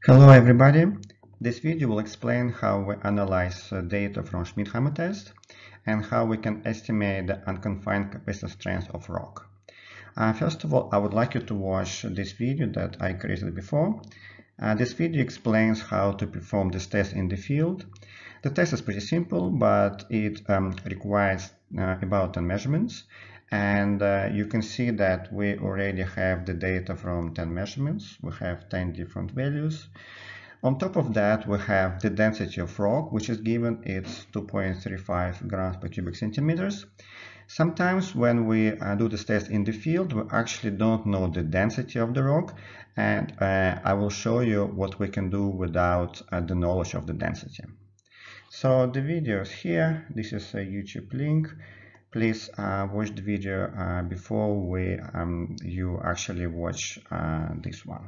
Hello everybody. This video will explain how we analyze data from Schmidt-Hammer test and how we can estimate the unconfined capacitor strength of rock. First of all, I would like you to watch this video that I created before. This video explains how to perform this test in the field. The test is pretty simple, but it requires about 10 measurements. And you can see that we already have the data from 10 measurements. We have 10 different values. On top of that, we have the density of rock, which is given. It's 2.35 grams per cubic centimeters. Sometimes when we do this test in the field, we actually don't know the density of the rock, and I will show you what we can do without the knowledge of the density. So the video is here. This is a YouTube link. Please watch the video before you actually watch this one.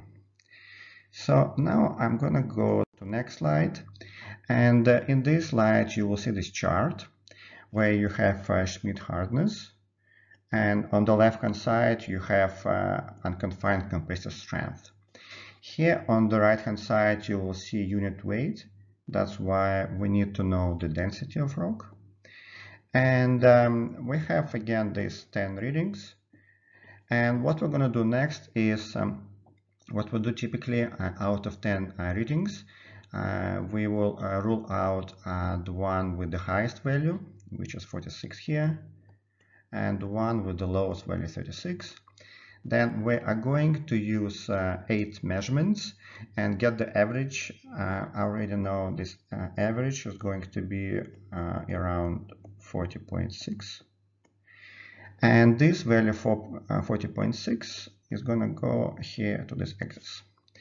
So now I'm gonna go to next slide, and in this slide you will see this chart where you have Schmidt hardness, and on the left hand side you have unconfined compressive strength. Here on the right hand side you will see unit weight. That's why we need to know the density of rock. And we have again these 10 readings, and what we're going to do next is what we do typically out of 10 readings. We will rule out the one with the highest value, which is 46 here, and the one with the lowest value, 36. Then we are going to use 8 measurements and get the average. I already know this average is going to be around 40.6, and this value for 40.6 is going to go here to this axis,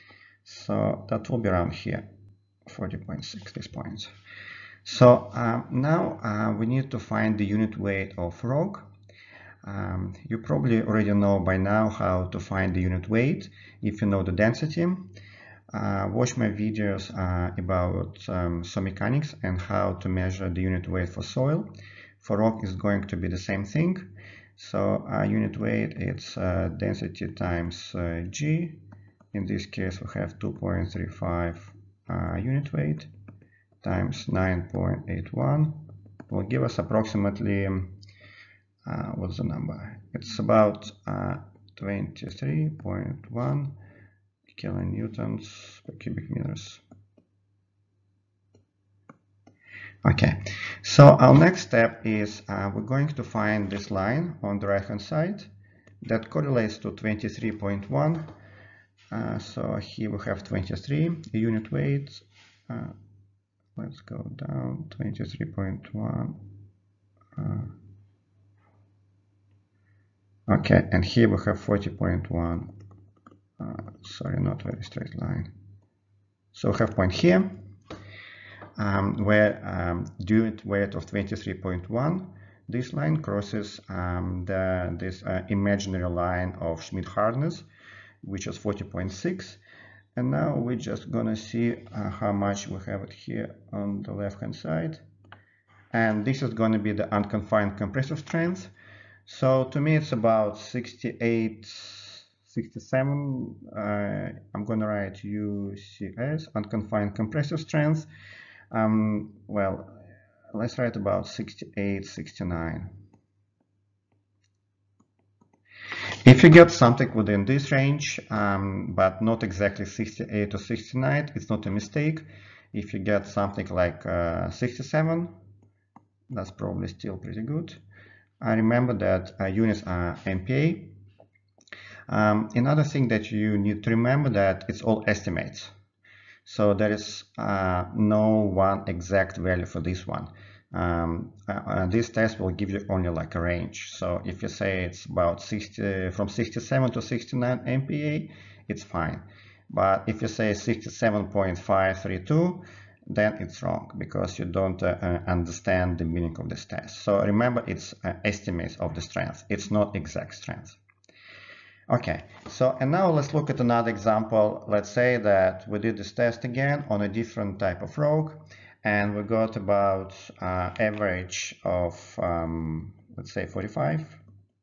so that will be around here, 40.6, this point. So now we need to find the unit weight of rock. You probably already know by now how to find the unit weight if you know the density. Watch my videos about soil mechanics and how to measure the unit weight for soil. For rock is going to be the same thing. So unit weight, it's density times G. In this case we have 2.35 unit weight times 9.81 will give us approximately what's the number? It's about 23.1 kilonewtons per cubic meters. Okay, so our next step is we're going to find this line on the right hand side that correlates to 23.1. So here we have 23 unit weight. Let's go down, 23.1. Okay, and here we have 40.1. Sorry, not very straight line. So we have point here where unit weight of 23.1, this line crosses this imaginary line of Schmidt hardness, which is 40.6. And now we're just gonna see how much we have it here on the left hand side. And this is gonna be the unconfined compressive strength. So to me it's about 68, 67. I'm gonna write UCS, unconfined compressive strength. Well, let's write about 68, 69. If you get something within this range, but not exactly 68 or 69, it's not a mistake. If you get something like 67, that's probably still pretty good. I remember that units are MPa. Another thing that you need to remember that it's all estimates. So there is no one exact value for this one. This test will give you only like a range. So if you say it's about 60, from 67 to 69 MPa, it's fine. But if you say 67.532, then it's wrong because you don't understand the meaning of this test. So remember, it's estimates of the strength. It's not exact strength. Okay, so and now let's look at another example. Let's say that we did this test again on a different type of rock, and we got about average of let's say 45.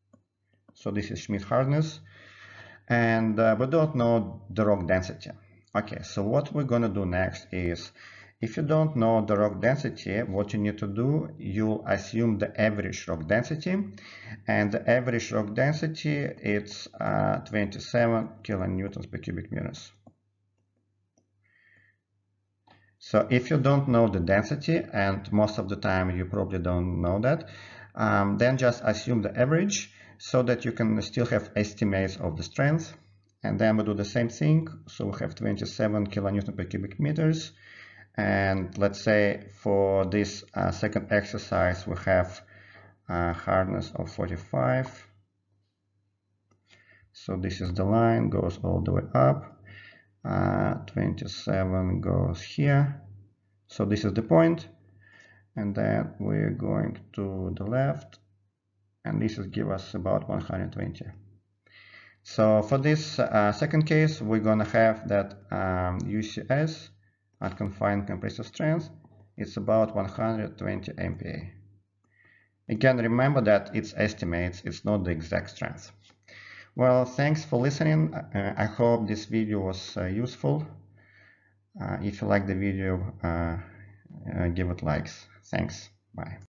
So this is Schmidt hardness, and we don't know the rock density. Okay, so what we're gonna do next is, if you don't know the rock density, what you need to do, you'll assume the average rock density, and the average rock density it's 27 kilonewtons per cubic meters. So if you don't know the density, and most of the time you probably don't know that, then just assume the average so that you can still have estimates of the strength. And then we do the same thing. So we have 27 kilonewton per cubic meters. And let's say for this second exercise, we have a hardness of 45. So this is the line, goes all the way up. 27 goes here. So this is the point. And then we're going to the left. And this will give us about 120. So for this second case, we're going to have that UCS, unconfined compressive strength, it's about 120 MPa. Again, remember that it's estimates, it's not the exact strength. Well, thanks for listening. I hope this video was useful. If you like the video, give it likes. Thanks. Bye.